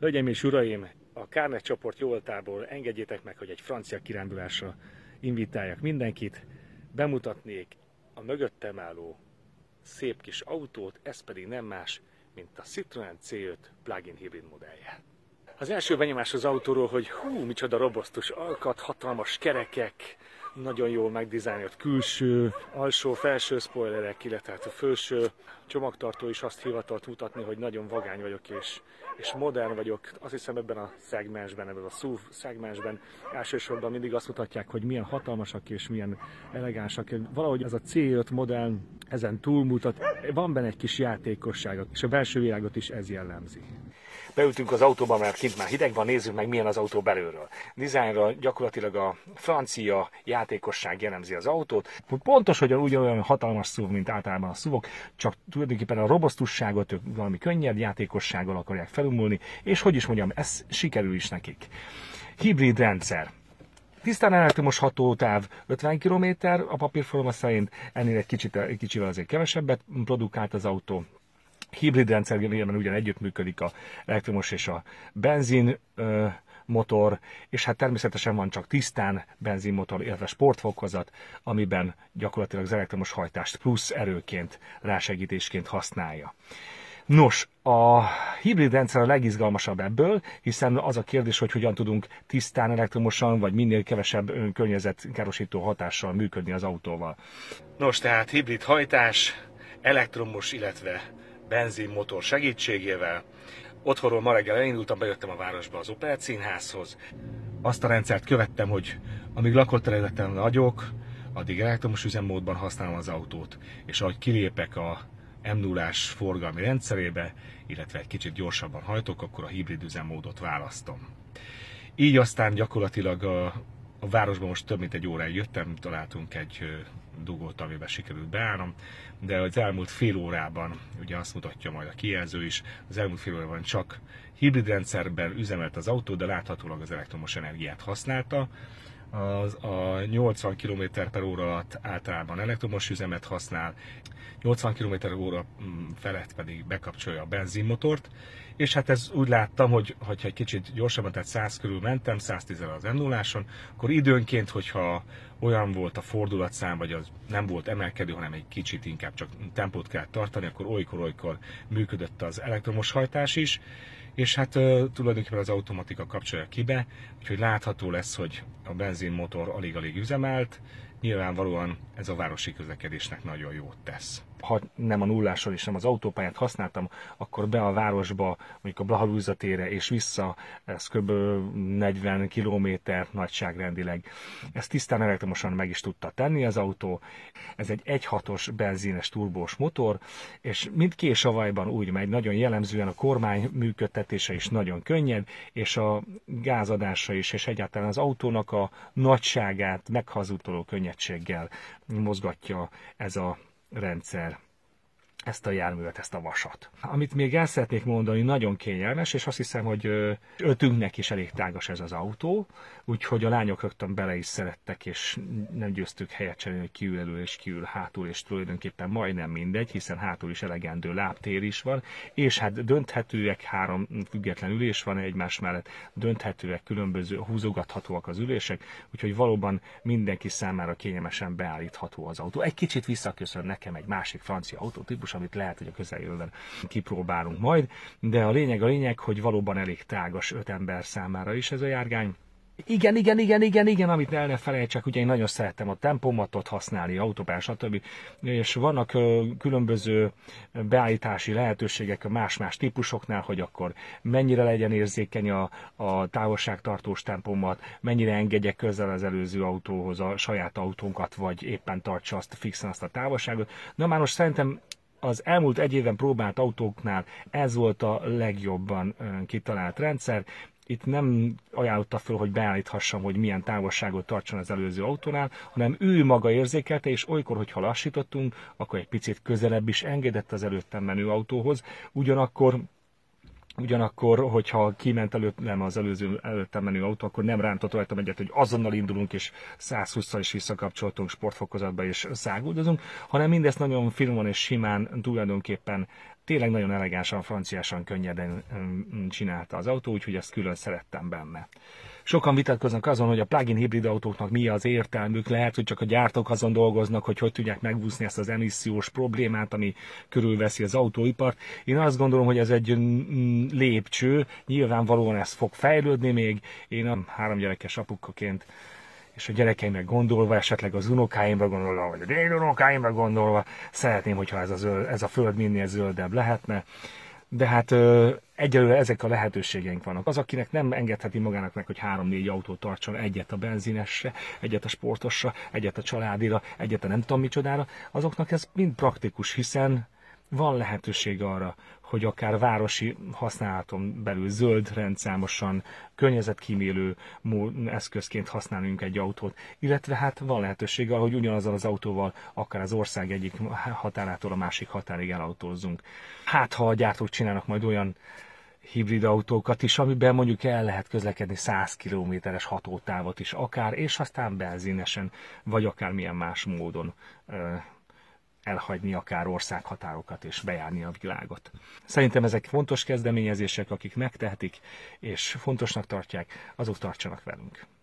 Hölgyeim és uraim, a Kárnet csoport jóvoltából engedjétek meg, hogy egy francia kirándulásra invitáljak mindenkit. Bemutatnék a mögöttem álló szép kis autót, ez pedig nem más, mint a Citroën C5 plug-in hibrid modellje. Az első benyomás az autóról, hogy micsoda robosztus alkat, hatalmas kerekek, nagyon jól megdizájnolt külső, alsó-felső spoilerek, illetve a felső csomagtartó is azt hivatott mutatni, hogy nagyon vagány vagyok és modern vagyok. Azt hiszem ebben a szegmensben, ebben a SUV szegmensben elsősorban mindig azt mutatják, hogy milyen hatalmasak és milyen elegánsak. Valahogy ez a C5 modell ezen túlmutat, van benne egy kis játékosság, és a belső világot is ez jellemzi. Beültünk az autóba, mert kint már hideg van, nézzük meg, milyen az autó belülről. Dizájnra gyakorlatilag a francia játékosság jellemzi az autót. Pontosan ugyanolyan hatalmas SUV, mint általában a SUV-ok, csak tulajdonképpen a robosztusságot ők valami könnyed játékossággal akarják felumulni, és hogy is mondjam, ez sikerül is nekik. Hibrid rendszer. Tisztán elektromos hatótáv 50 km, a papírforma szerint ennél egy kicsivel azért kevesebbet produkált az autó. Hibrid rendszerben ugyan együttműködik az elektromos és a benzin motor, és hát természetesen van csak tisztán benzinmotor, illetve sportfokozat, amiben gyakorlatilag az elektromos hajtást plusz erőként, rásegítésként használja. Nos, a hibrid rendszer a legizgalmasabb ebből, hiszen az a kérdés, hogy hogyan tudunk tisztán elektromosan, vagy minél kevesebb környezetkárosító hatással működni az autóval. Nos, tehát hibrid hajtás, elektromos, illetve benzinmotor segítségével. Otthonról ma reggel elindultam, bejöttem a városba az Opel Színházhoz. Azt a rendszert követtem, hogy amíg lakóterületen vagyok, addig elektromos üzemmódban használom az autót, és ahogy kilépek a M0-ás forgalmi rendszerébe, illetve egy kicsit gyorsabban hajtok, akkor a hibrid üzemmódot választom. Így aztán gyakorlatilag a városban most több mint egy óráig jöttem, találtunk egy dugót, amiben sikerült beállnom, de az elmúlt fél órában, ugye azt mutatja majd a kijelző is, az elmúlt fél órában csak hibrid rendszerben üzemelt az autó, de láthatólag az elektromos energiát használta. A 80 km/h alatt általában elektromos üzemet használ, 80 km/h felett pedig bekapcsolja a benzinmotort, és hát ez úgy láttam, hogy ha egy kicsit gyorsabban, tehát 100 körül mentem, 110-el az M0-áson, akkor időnként, hogyha olyan volt a fordulatszám, vagy az nem volt emelkedő, hanem egy kicsit inkább csak tempót kell tartani, akkor olykor-olykor működött az elektromos hajtás is, és hát tulajdonképpen az automatika kapcsolja ki be, úgyhogy látható lesz, hogy a benzinmotor alig-alig üzemelt, nyilvánvalóan ez a városi közlekedésnek nagyon jót tesz. Ha nem a nulláson és nem az autópályát használtam, akkor be a városba, mondjuk a Blaha térre és vissza, ez kb. 40 km nagyságrendileg. Ezt tisztán elektromosan meg is tudta tenni az autó. Ez egy 1.6-os benzines turbós motor, és mindkét savajban úgy megy, nagyon jellemzően a kormány működtetése is nagyon könnyed, és a gázadása is, és egyáltalán az autónak a nagyságát meghazudtoló könnyedséggel mozgatja ez a rendszer, ezt a járművet, ezt a vasat. Amit még el szeretnék mondani, nagyon kényelmes, és azt hiszem, hogy ötünknek is elég tágas ez az autó, úgyhogy a lányok rögtön bele is szerettek, és nem győztük helyet cserélni, hogy kiül elő és kiül hátul, és tulajdonképpen majdnem mindegy, hiszen hátul is elegendő lábtér is van, és hát dönthetőek, 3 független ülés van egymás mellett, dönthetőek, különböző, húzogathatóak az ülések, úgyhogy valóban mindenki számára kényelmesen beállítható az autó. Egy kicsit visszaköszön nekem egy másik francia autótípus, amit lehet, hogy a közeljövőben kipróbálunk majd, de a lényeg, hogy valóban elég tágas 5 ember számára is ez a járgány. Igen, amit el ne felejtsek, ugye én nagyon szerettem a tempomatot használni, autópályán, stb. És vannak különböző beállítási lehetőségek a más-más típusoknál, hogy akkor mennyire legyen érzékeny a távolságtartós tempomat, mennyire engedjek közel az előző autóhoz a saját autónkat, vagy éppen tartsa fixen azt a távolságot. Na már most szerintem az elmúlt 1 éven próbált autóknál ez volt a legjobban kitalált rendszer. Itt nem ajánlotta föl, hogy beállíthassam, hogy milyen távolságot tartson az előző autónál, hanem ő maga érzékelte, és olykor, hogyha lassítottunk, akkor egy picit közelebb is engedett az előttem menő autóhoz. Ugyanakkor, hogyha kiment előttem az előttem menő autó, akkor nem rántott rajtam egyet, hogy azonnal indulunk, és 120-szal is visszakapcsoltunk sportfokozatba, és száguldozunk, hanem mindezt nagyon finoman és simán tulajdonképpen Tényleg nagyon elegánsan, franciásan, könnyeden csinálta az autó, úgyhogy ezt külön szerettem benne. Sokan vitatkoznak azon, hogy a plug-in hibrid autóknak mi az értelmük, lehet, hogy csak a gyártók azon dolgoznak, hogy tudják megúszni ezt az emissziós problémát, ami körülveszi az autóipart. Én azt gondolom, hogy ez egy lépcső, nyilvánvalóan ez fog fejlődni még. Én a 3 gyerekes apukaként és a gyerekeimre gondolva, esetleg az unokáimra gondolva, vagy a dédunokáimra gondolva, szeretném, hogyha ez a föld minél zöldebb lehetne. De hát egyelőre ezek a lehetőségeink vannak. Az, akinek nem engedheti magának meg, hogy 3-4 autót tartson, egyet a benzinesre, egyet a sportosra, egyet a családira, egyet a nem tudom micsodára, azoknak ez mind praktikus, hiszen van lehetőség arra, hogy akár városi használaton belül zöld, rendszámosan, környezetkímélő eszközként használjunk egy autót, illetve hát van lehetőség arra, hogy ugyanazzal az autóval akár az ország egyik határától a másik határig elautózzunk. Hát ha a gyártók csinálnak majd olyan hibrid autókat is, amiben mondjuk el lehet közlekedni 100 kilométeres hatótávot is akár, és aztán benzinesen, vagy akármilyen más módon elhagyni akár országhatárokat és bejárni a világot. Szerintem ezek fontos kezdeményezések, akik megtehetik és fontosnak tartják, azok tartsanak velünk.